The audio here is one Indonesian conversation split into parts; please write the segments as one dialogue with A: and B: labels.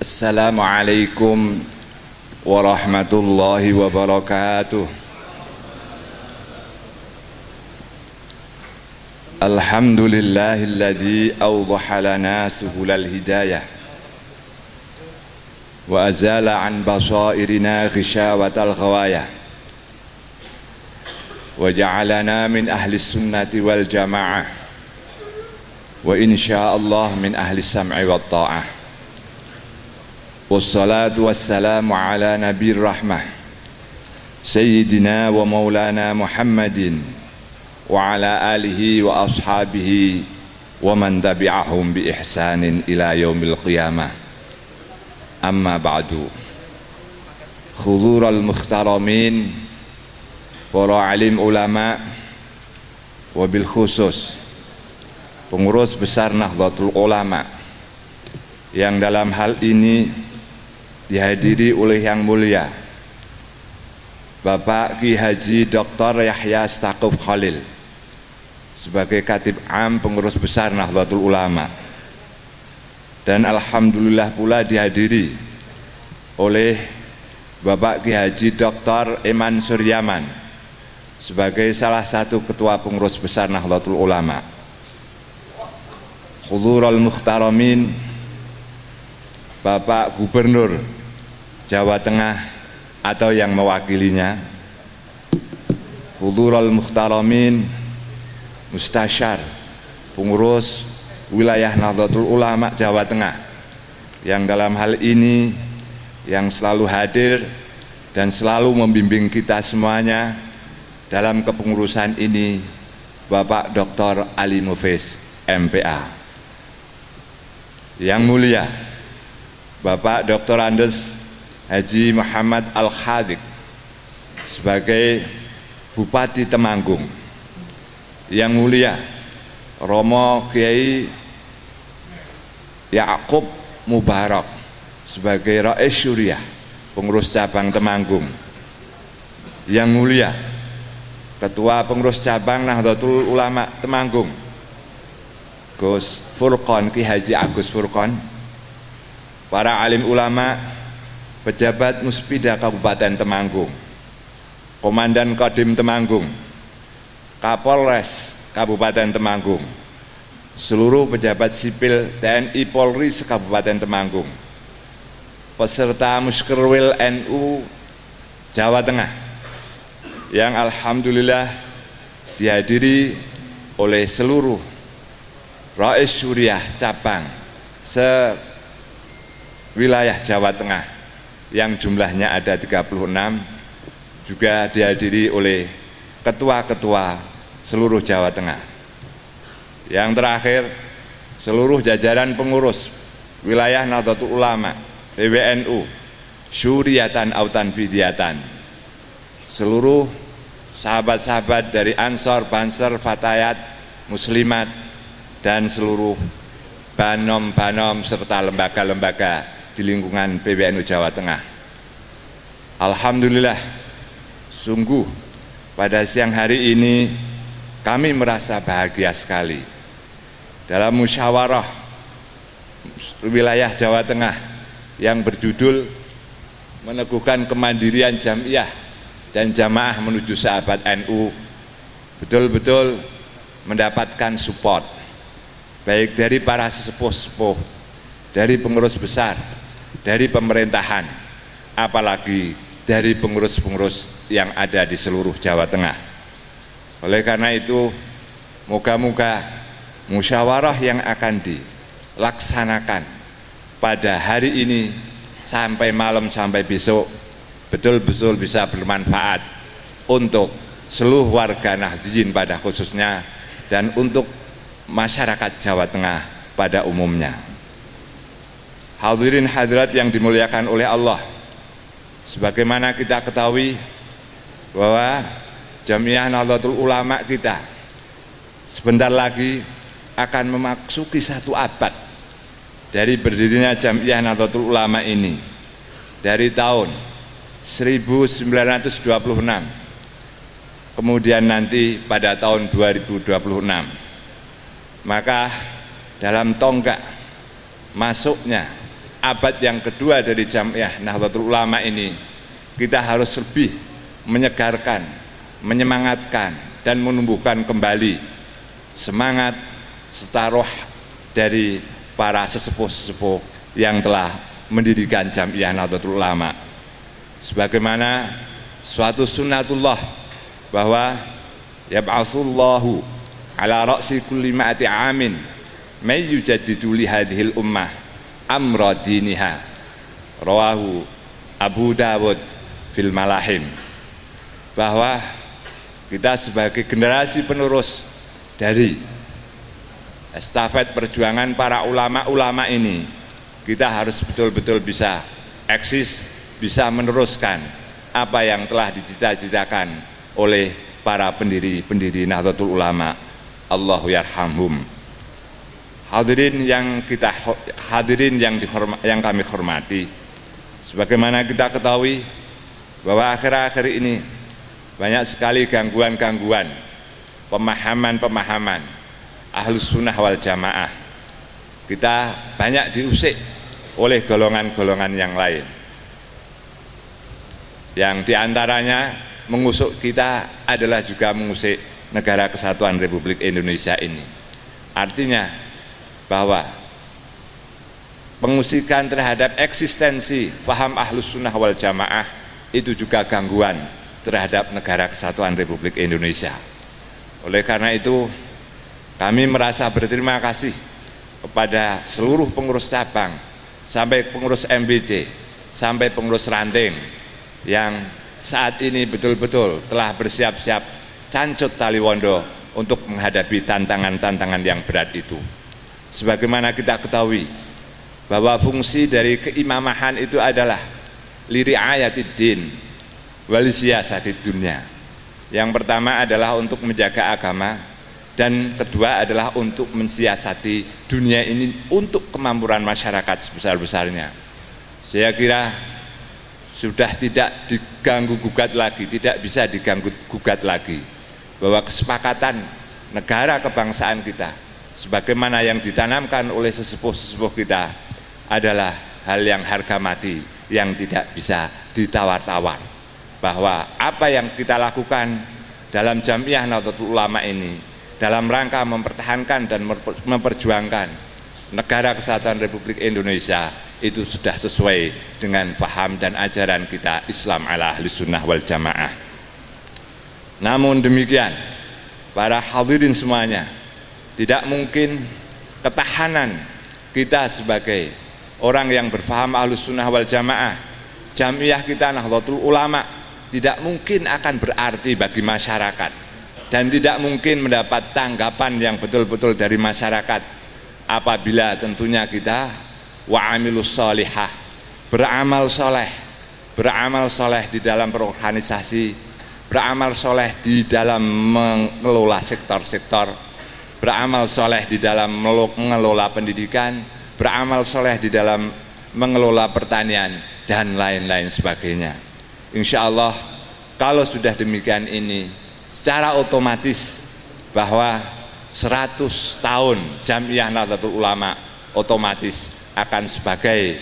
A: Assalamualaikum warahmatullahi wabarakatuh. Alhamdulillahilladzi awdaha lana subulal hidayah wa azala an basairina ghishawatal ghawayah wa ja'alana min ahli sunnati wal jamaah wa insyaallah min ahli sam'i wat ta'ah. Wassalatu wassalamu ala nabiyir rahmah Sayyidina wa maulana Muhammadin wa ala alihi wa ashabihi wa man tabi'ahum bi ihsanin ila yaumil qiyamah. Amma ba'du. Khudhural mukhtaramin, para alim ulama, wabil khusus pengurus besar Nahdlatul Ulama yang dalam hal ini dihadiri oleh yang mulia Bapak Ki Haji Dr. Yahya Stakuf Khalil sebagai Khatib Am pengurus besar Nahdlatul Ulama, dan alhamdulillah pula dihadiri oleh Bapak Ki Haji Dr. Iman Suryaman sebagai salah satu ketua pengurus besar Nahdlatul Ulama. Hudhurul mukhtaramin, Bapak Gubernur Jawa Tengah atau yang mewakilinya, hudhurul mukhtaramin, mustasyar pengurus wilayah Nahdlatul Ulama Jawa Tengah yang dalam hal ini yang selalu hadir dan selalu membimbing kita semuanya dalam kepengurusan ini, Bapak Dr. Ali Mufis MPA. Yang mulia Bapak Dr. Andes Haji Muhammad Al-Khadiq sebagai Bupati Temanggung. Yang mulia Romo Kiai Ya'qub Mubarak sebagai Rais Syuriah pengurus cabang Temanggung. Yang mulia Ketua Pengurus Cabang Nahdlatul Ulama Temanggung Gus Furqon, Ki Haji Agus Furqon, para alim ulama, pejabat Muspida Kabupaten Temanggung, Komandan Kodim Temanggung, Kapolres Kabupaten Temanggung, seluruh pejabat sipil TNI Polri se-Kabupaten Temanggung, peserta Muskerwil NU Jawa Tengah yang alhamdulillah dihadiri oleh seluruh Rais Syuriah cabang se-wilayah Jawa Tengah yang jumlahnya ada 36, juga dihadiri oleh ketua-ketua seluruh Jawa Tengah. Yang terakhir, seluruh jajaran pengurus wilayah Nahdlatul Ulama PWNU Syuriatan Autan Fidiatan, seluruh sahabat-sahabat dari Ansor, Banser, Fatayat, Muslimat, dan seluruh banom-banom serta lembaga-lembaga di lingkungan PWNU Jawa Tengah. Alhamdulillah, sungguh pada siang hari ini kami merasa bahagia sekali dalam musyawarah wilayah Jawa Tengah yang berjudul Meneguhkan Kemandirian Jamiah dan Jamaah Menuju Sahabat NU betul-betul mendapatkan support baik dari para sesepuh-sepuh, dari pengurus besar, dari pemerintahan, apalagi dari pengurus-pengurus yang ada di seluruh Jawa Tengah. Oleh karena itu, moga-moga musyawarah yang akan dilaksanakan pada hari ini sampai malam sampai besok betul-betul bisa bermanfaat untuk seluruh warga Nahdliyin pada khususnya dan untuk masyarakat Jawa Tengah pada umumnya. Hadirin hadirat yang dimuliakan oleh Allah, sebagaimana kita ketahui bahwa Jamiah Nahdlatul Ulama kita sebentar lagi akan memasuki 1 abad dari berdirinya Jamiah Nahdlatul Ulama ini, dari tahun 1926, kemudian nanti pada tahun 2026. Maka dalam tonggak masuknya abad yang kedua dari Jamiah Nahdlatul Ulama ini, kita harus lebih menyegarkan, menyemangatkan, dan menumbuhkan kembali semangat serta roh dari para sesepuh-sesepuh yang telah mendirikan Jamiah Nahdlatul Ulama. Sebagaimana suatu sunnatullah bahwa yab'atsullahu ala ra'si kulli ma'ati amin may yujaddidu li hadhil ummah amra diniha, rawahu Abu Dawud fil Malahim. Bahwa kita sebagai generasi penerus dari estafet perjuangan para ulama-ulama ini, kita harus betul-betul bisa eksis, bisa meneruskan apa yang telah dicita-citakan oleh para pendiri-pendiri Nahdlatul Ulama. Allahu yarhamhum. Hadirin yang kami hormati, sebagaimana kita ketahui bahwa akhir-akhir ini banyak sekali gangguan-gangguan pemahaman Ahlus Sunnah wal Jamaah. Kita banyak diusik oleh golongan-golongan yang lain, yang diantaranya mengusuk kita adalah juga mengusik Negara Kesatuan Republik Indonesia ini. Artinya bahwa pengusikan terhadap eksistensi faham Ahlus Sunnah wal Jamaah itu juga gangguan terhadap Negara Kesatuan Republik Indonesia. Oleh karena itu, kami merasa berterima kasih kepada seluruh pengurus cabang, sampai pengurus MBC, sampai pengurus ranting, yang saat ini betul-betul telah bersiap-siap cancut tali wondo untuk menghadapi tantangan-tantangan yang berat itu. Sebagaimana kita ketahui bahwa fungsi dari keimamahan itu adalah liri'ayatid din wal siyasatid dunya. Yang pertama adalah untuk menjaga agama, dan kedua adalah untuk mensiasati dunia ini untuk kemakmuran masyarakat sebesar-besarnya. Saya kira sudah tidak diganggu gugat lagi, tidak bisa diganggu gugat lagi, bahwa kesepakatan negara kebangsaan kita sebagaimana yang ditanamkan oleh sesepuh-sesepuh kita adalah hal yang harga mati, yang tidak bisa ditawar-tawar. Bahwa apa yang kita lakukan dalam Jamiah Nahdlatul Ulama ini dalam rangka mempertahankan dan memperjuangkan Negara Kesatuan Republik Indonesia itu sudah sesuai dengan faham dan ajaran kita Islam ala ahli sunnah wal jamaah. Namun demikian, para hadirin semuanya, tidak mungkin ketahanan kita sebagai orang yang berfaham ahli sunnah wal jamaah, Jamiah kita Nahdlatul Ulama, tidak mungkin akan berarti bagi masyarakat, dan tidak mungkin mendapat tanggapan yang betul-betul dari masyarakat apabila tentunya kita wa'amilus sholihah, beramal soleh di dalam berorganisasi, beramal soleh di dalam mengelola sektor-sektor, beramal soleh di dalam mengelola pendidikan, beramal soleh di dalam mengelola pertanian, dan lain-lain sebagainya. Insya Allah kalau sudah demikian ini, secara otomatis bahwa 100 tahun Jamiah Nahdlatul Ulama otomatis akan sebagai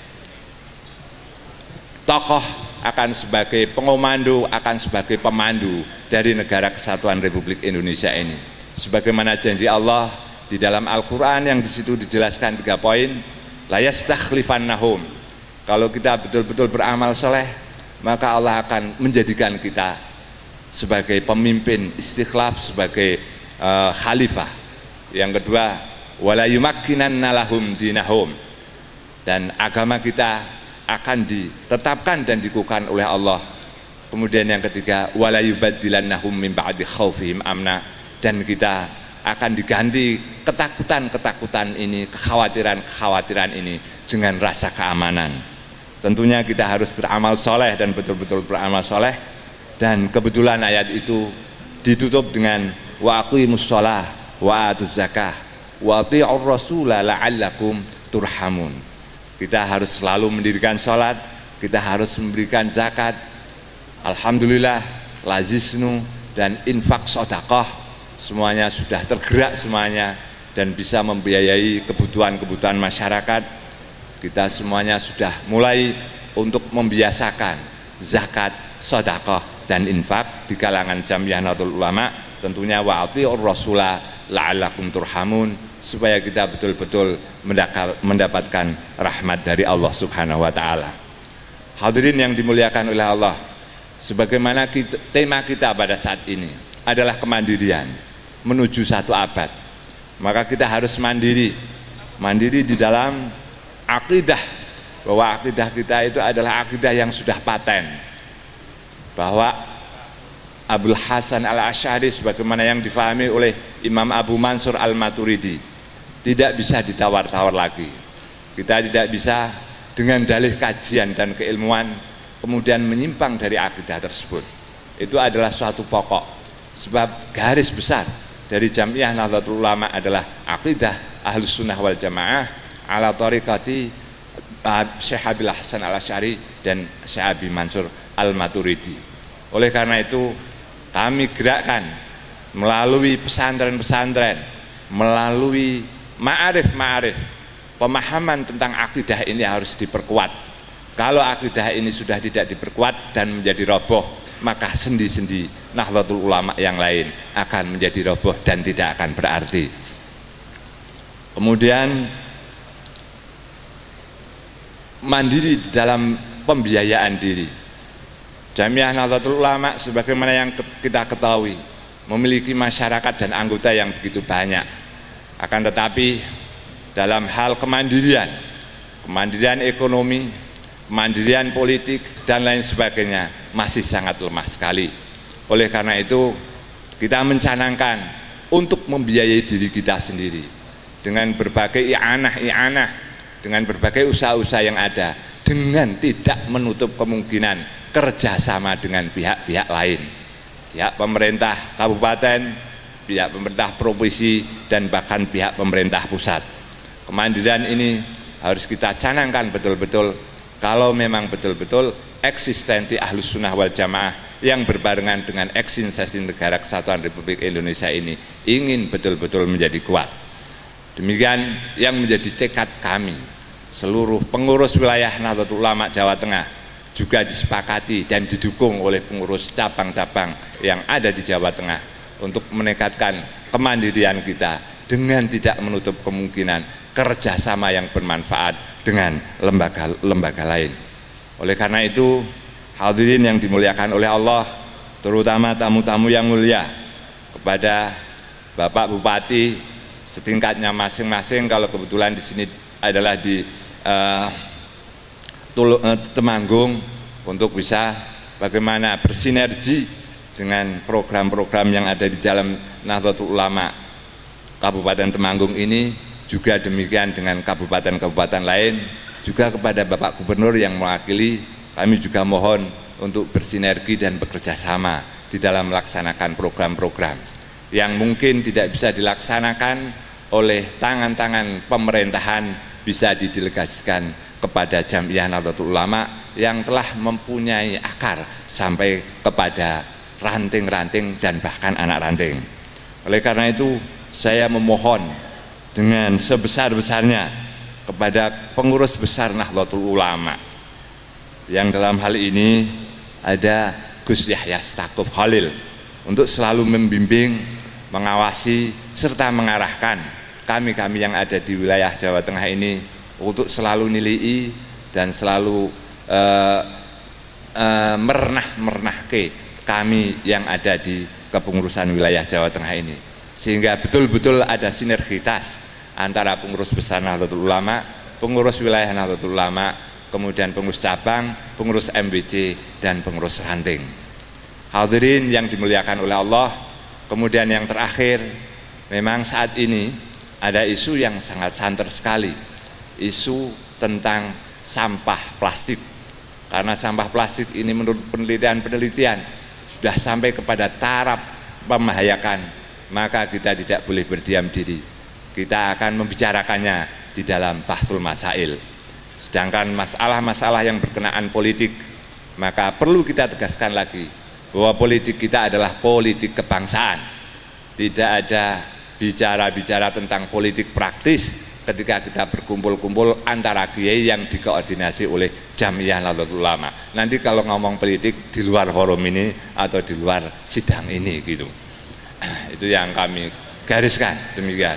A: tokoh, akan sebagai pengomando, akan sebagai pemandu dari Negara Kesatuan Republik Indonesia ini. Sebagaimana janji Allah di dalam Al-Quran yang disitu dijelaskan 3 poin, la yastakhlifannahum. Kalau kita betul-betul beramal soleh, maka Allah akan menjadikan kita sebagai pemimpin istikhlaf, sebagai khalifah. Yang kedua, wala yumakkinanna lahum dinahum, dan agama kita akan ditetapkan dan dikukuhkan oleh Allah. Kemudian yang ketiga, wala yubaddilannahum min ba'di khaufihim amna, dan kita akan diganti ketakutan-ketakutan ini, kekhawatiran-kekhawatiran ini dengan rasa keamanan. Tentunya kita harus beramal soleh dan betul-betul beramal soleh, dan kebetulan ayat itu ditutup dengan wa aqimus shalah wa atuz zakah wa ati'ur rasula la'allakum turhamun. Kita harus selalu mendirikan sholat, kita harus memberikan zakat, alhamdulillah, lazisnu, dan infak sedekah, semuanya sudah tergerak semuanya dan bisa membiayai kebutuhan-kebutuhan masyarakat. kita semuanya sudah mulai untuk membiasakan zakat, sedekah dan infak di kalangan Jamiah Nahdlatul Ulama, tentunya wa atiur rasula la'allakum turhamun, supaya kita betul-betul mendapatkan rahmat dari Allah Subhanahu wa taala. Hadirin yang dimuliakan oleh Allah, sebagaimana tema kita pada saat ini adalah kemandirian menuju satu abad, maka kita harus mandiri di dalam akidah, bahwa akidah kita itu adalah akidah yang sudah paten, bahwa Abul Hasan Al-Asy'ari sebagaimana yang difahami oleh Imam Abu Mansur Al-Maturidi tidak bisa ditawar-tawar lagi. Kita tidak bisa dengan dalih kajian dan keilmuan kemudian menyimpang dari akidah tersebut. Itu adalah suatu pokok, sebab garis besar dari Jamiah Nahdlatul Ulama adalah akidah Ahlus Sunnah wal Jamaah ala tariqati Syekh Abil Hasan Al-Asy'ari dan Syekh Abi Mansur Al-Maturidi. Oleh karena itu kami gerakkan melalui pesantren-pesantren, melalui ma'arif, pemahaman tentang akidah ini harus diperkuat. Kalau akidah ini sudah tidak diperkuat dan menjadi roboh, maka sendi-sendi Nahdlatul Ulama yang lain akan menjadi roboh dan tidak akan berarti. Kemudian mandiri di dalam pembiayaan diri. Jamiah Nahdlatul Ulama sebagaimana yang kita ketahui memiliki masyarakat dan anggota yang begitu banyak. Akan tetapi dalam hal kemandirian ekonomi, kemandirian politik dan lain sebagainya masih sangat lemah sekali. Oleh karena itu kita mencanangkan untuk membiayai diri kita sendiri dengan berbagai i'anah, dengan berbagai usaha-usaha yang ada, dengan tidak menutup kemungkinan kerjasama dengan pihak-pihak lain, pihak pemerintah kabupaten, pihak pemerintah provinsi, dan bahkan pihak pemerintah pusat. Kemandirian ini harus kita canangkan betul-betul kalau memang betul-betul eksistensi Ahlus Sunnah wal Jamaah yang berbarengan dengan eksistensi Negara Kesatuan Republik Indonesia ini ingin betul-betul menjadi kuat. Demikian yang menjadi tekad kami. Seluruh pengurus wilayah Nahdlatul Ulama Jawa Tengah juga disepakati dan didukung oleh pengurus cabang-cabang yang ada di Jawa Tengah untuk meningkatkan kemandirian kita dengan tidak menutup kemungkinan kerjasama yang bermanfaat dengan lembaga-lembaga lain. Oleh karena itu, hadirin yang dimuliakan oleh Allah, terutama tamu-tamu yang mulia, kepada Bapak Bupati setingkatnya masing-masing, kalau kebetulan di sini adalah di Temanggung, untuk bisa bagaimana bersinergi dengan program-program yang ada di dalam Nahdlatul Ulama Kabupaten Temanggung ini, juga demikian dengan kabupaten-kabupaten lain, juga kepada Bapak Gubernur yang mewakili, kami juga mohon untuk bersinergi dan bekerja sama di dalam melaksanakan program-program yang mungkin tidak bisa dilaksanakan oleh tangan-tangan pemerintahan, bisa didelegasikan kepada Jamiah Nahdlatul Ulama yang telah mempunyai akar sampai kepada ranting-ranting dan bahkan anak ranting. Oleh karena itu saya memohon dengan sebesar-besarnya kepada pengurus besar Nahdlatul Ulama yang dalam hal ini ada Gus Yahya Stakuf Khalil untuk selalu membimbing, mengawasi serta mengarahkan kami-kami yang ada di wilayah Jawa Tengah ini untuk selalu nilai dan selalu merenah-merenahke kami yang ada di kepengurusan wilayah Jawa Tengah ini, sehingga betul-betul ada sinergitas antara pengurus besar Nahdlatul Ulama, pengurus wilayah Nahdlatul Ulama, kemudian pengurus cabang, pengurus MBC, dan pengurus ranting. Hadirin yang dimuliakan oleh Allah, kemudian yang terakhir, memang saat ini ada isu yang sangat santer sekali, isu tentang sampah plastik. Karena sampah plastik ini menurut penelitian sudah sampai kepada taraf membahayakan, maka kita tidak boleh berdiam diri. Kita akan membicarakannya di dalam Bahthul Masail. Sedangkan masalah-masalah yang berkenaan politik, maka perlu kita tegaskan lagi bahwa politik kita adalah politik kebangsaan. Tidak ada bicara-bicara tentang politik praktis ketika kita berkumpul-kumpul antara kiai yang dikoordinasi oleh Jamiyah Nahdlatul Ulama. Nanti kalau ngomong politik di luar forum ini atau di luar sidang ini gitu. Itu yang kami gariskan, demikian.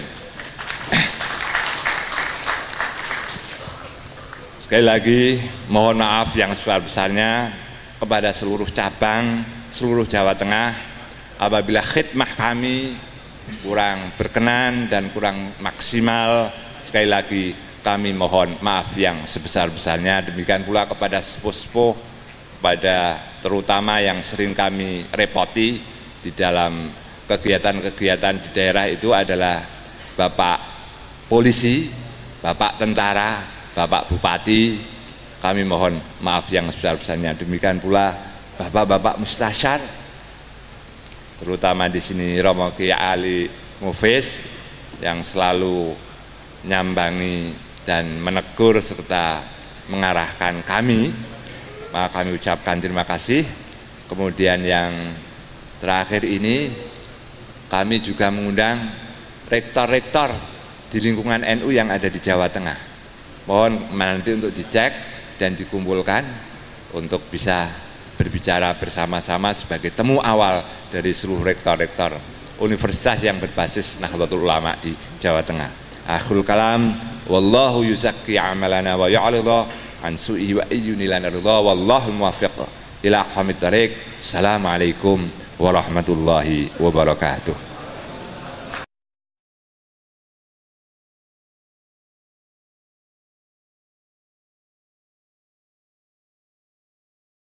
A: Sekali lagi mohon maaf yang sebesar-besarnya kepada seluruh cabang, seluruh Jawa Tengah apabila khidmah kami kurang berkenan dan kurang maksimal. Sekali lagi kami mohon maaf yang sebesar-besarnya. Demikian pula kepada sepuh-sepuh, kepada terutama yang sering kami repoti di dalam kegiatan-kegiatan di daerah itu adalah Bapak Polisi, Bapak Tentara, Bapak Bupati. Kami mohon maaf yang sebesar-besarnya. Demikian pula Bapak-bapak Mustasyar, terutama di sini Romo Kiai Ali Mufis yang selalu nyambangi dan menegur serta mengarahkan kami, maka kami ucapkan terima kasih. Kemudian yang terakhir ini kami juga mengundang rektor-rektor di lingkungan NU yang ada di Jawa Tengah. Mohon nanti untuk dicek dan dikumpulkan untuk bisa berbicara bersama-sama sebagai temu awal dari seluruh rektor-rektor universitas yang berbasis Nahdlatul Ulama di Jawa Tengah. Akhirul kalam, wallahu yuzakki amalana wa ya'ridha an su'i wa ayyunilana ridha wallahu muwaffiq ila aqwamit thariq. Assalamualaikum warahmatullahi wabarakatuh.